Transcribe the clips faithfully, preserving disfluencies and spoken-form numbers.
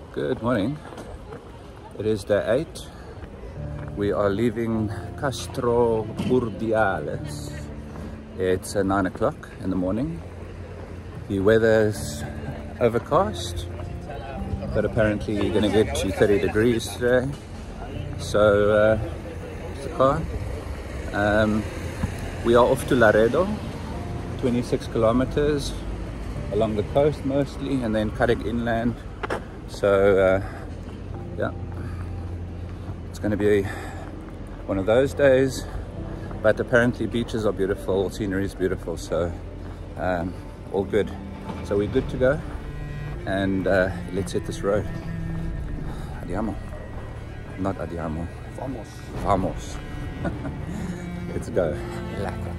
Good morning. It is day eight. We are leaving Castro Urdiales. It's uh, nine o'clock in the morning. The weather's overcast, but apparently you're going to get to thirty degrees today. So, uh, it's the car. Um, we are off to Laredo, twenty-six kilometers along the coast mostly, and then cutting inland. So, uh, yeah, it's going to be one of those days, but apparently beaches are beautiful, scenery is beautiful, so um, all good. So we're good to go, and uh, let's hit this road. Andiamo. Not andiamo. Vamos. Vamos. Let's go. Lekker.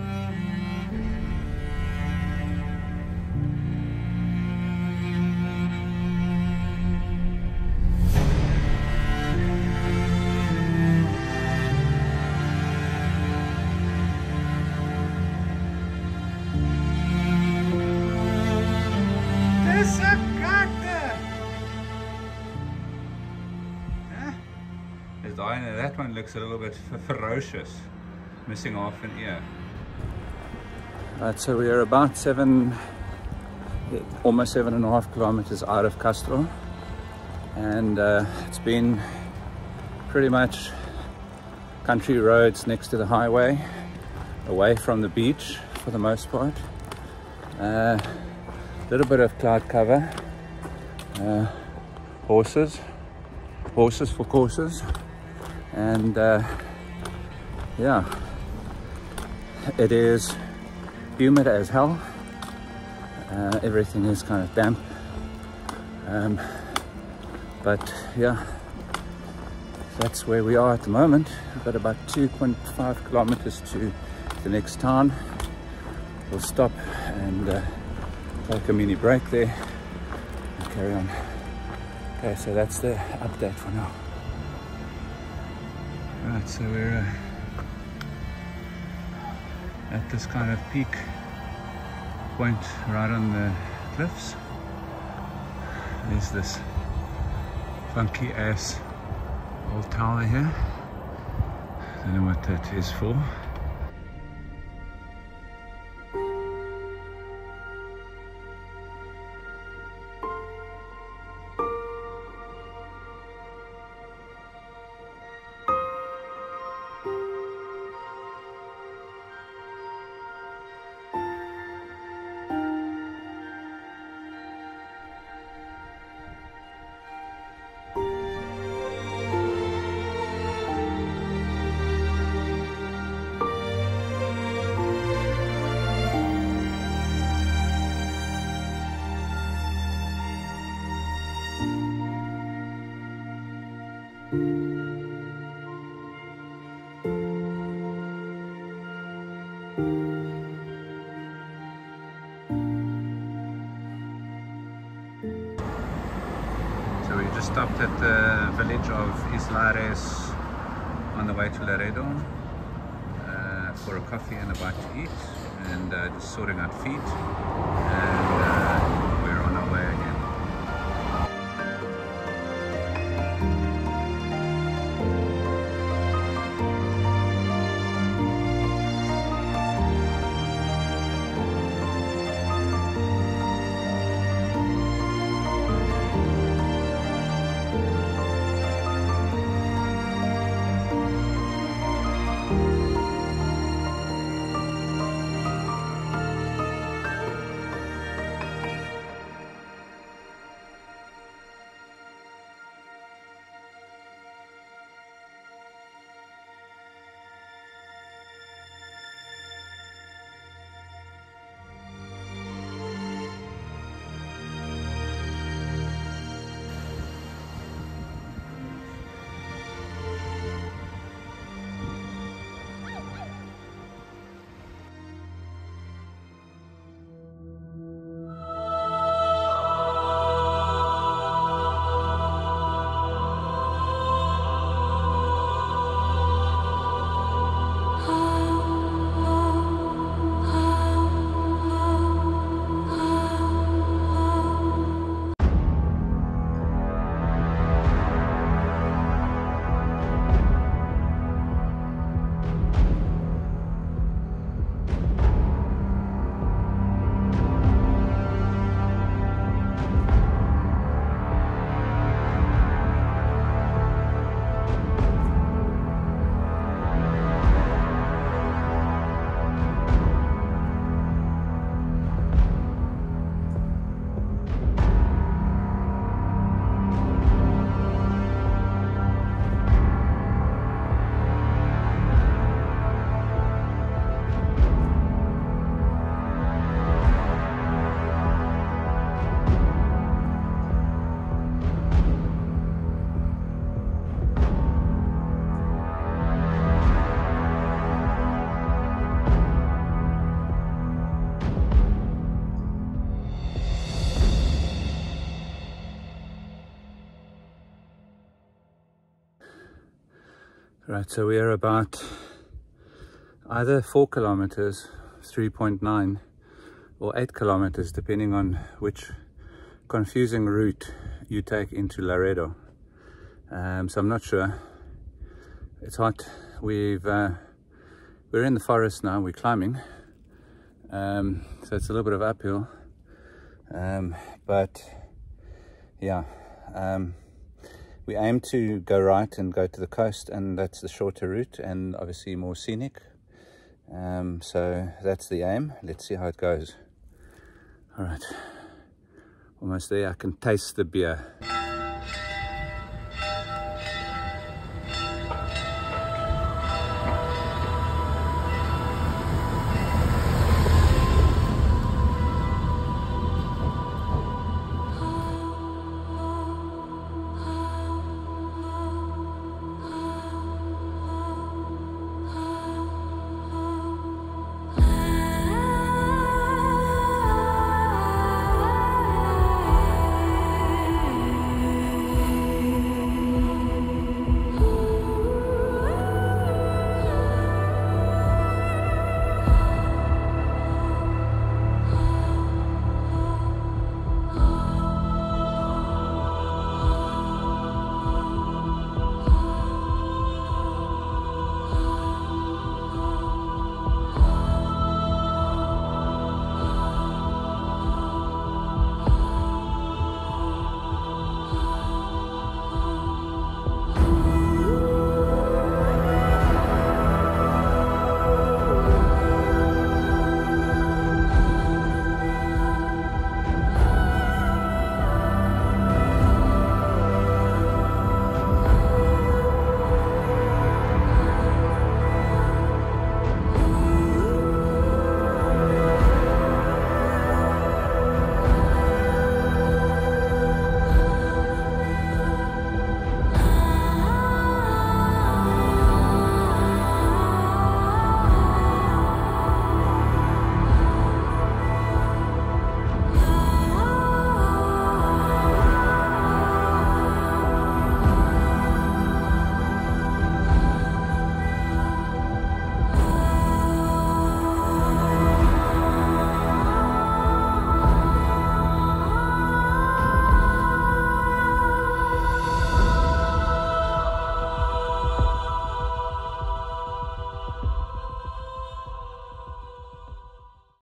That one looks a little bit ferocious, missing half an ear. Right, so we are about seven, almost seven and a half kilometers out of Castro, and uh, it's been pretty much country roads next to the highway, away from the beach for the most part. A uh, little bit of cloud cover, uh, horses, horses for courses. And uh, yeah, it is humid as hell. Uh, everything is kind of damp. Um, but yeah, that's where we are at the moment. We've got about two point five kilometers to the next town. We'll stop and uh, take a mini break there and carry on. Okay, so that's the update for now. Right, so we're uh, at this kind of peak point right on the cliffs. There's this funky ass old tower here. Don't know what that is for. We just stopped at the village of Islares on the way to Laredo uh, for a coffee and a bite to eat, and uh, just sorting out feet, and uh, we're on our way again. Right, so we are about either four kilometers, three point nine, or eight kilometers, depending on which confusing route you take into Laredo. Um, so I'm not sure. It's hot. We've uh, we're in the forest now. We're climbing, um, so it's a little bit of uphill. Um, but yeah, um, we aim to go right and go to the coast, and that's the shorter route and obviously more scenic. Um, so that's the aim. Let's see how it goes. All right, almost there. I can taste the beer.